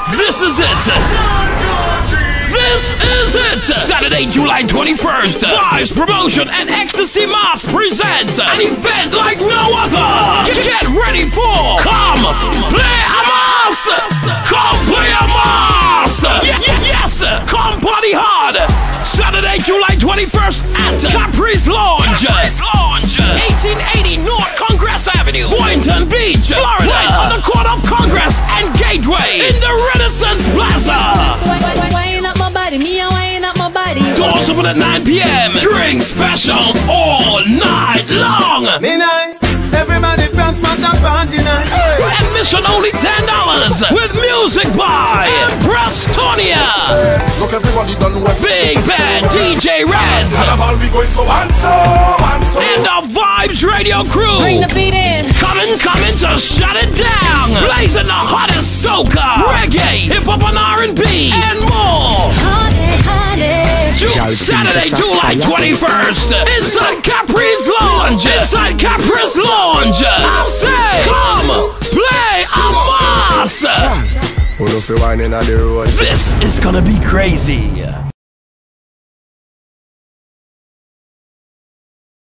This is it! This is it! Saturday, July 21st, Vibyz Promotion and Xtasymas presents an event like no other! Get ready for Come Play a Mass! Come Play a Mass! Yes! Come Party Hard! Saturday, July 21st at Capris Lounge! 1880 North Congress Avenue, Boynton Beach, Florida! Right on the corner of Congress and Gateway in the Renaissance Plaza! Wind up my body, me a wind up my body. Doors open at 9 p.m. Drink special all night long. Me nice, everybody from smash and party night. Admission only $10 with music by Prestonia. Look, everybody done what Big Band DJ Reds we going so and and the Vibyz Radio crew. Bring the beat in. Coming to shut it down. Blazing the hottest soca, reggae, hip hop and R&B, and more. Saturday, July 21st, inside Capris Lounge. Inside Capris Lounge. I say, come play a mass. the road. This is gonna be crazy.